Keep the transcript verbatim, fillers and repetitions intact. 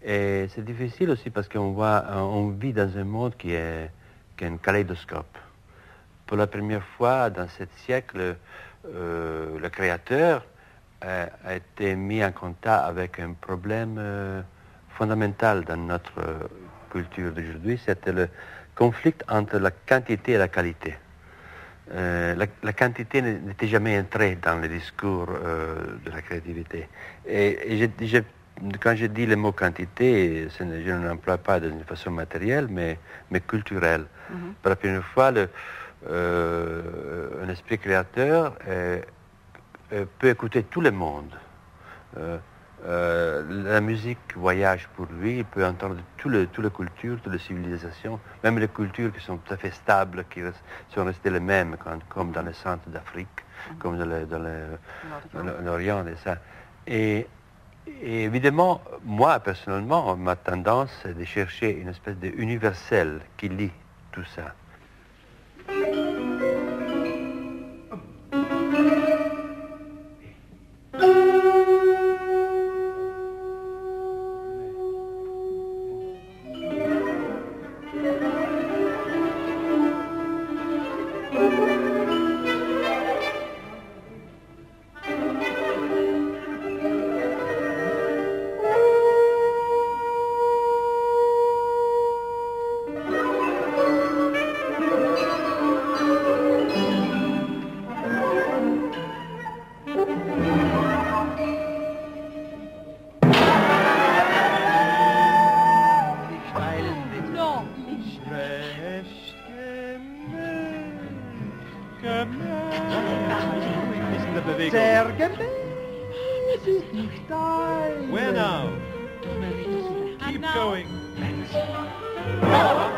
Et c'est difficile aussi parce qu'on voit, on vit dans un monde qui est, qui est un kaléidoscope. Pour la première fois dans ce siècle, euh, le créateur a, a été mis en contact avec un problème euh, fondamental dans notre culture d'aujourd'hui, c'était le conflit entre la quantité et la qualité. Euh, la, la quantité n'était jamais entrée dans le discours euh, de la créativité. Et, et je, je, quand je dis le mot quantité, je ne l'emploie pas d'une façon matérielle, mais, mais culturelle. Mm-hmm. Pour la première fois, le, euh, un esprit créateur euh, euh, peut écouter tout le monde. Euh, Euh, la musique voyage pour lui, il peut entendre toutes les, toutes les cultures, toutes les civilisations, même les cultures qui sont tout à fait stables, qui restent, sont restées les mêmes, quand, comme dans le centre d'Afrique, mm-hmm. comme dans, le, dans, le, dans l'Orient et ça. Et, et évidemment, moi, personnellement, ma tendance, c'est de chercher une espèce d'universel qui lie tout ça. Where now? Keep going.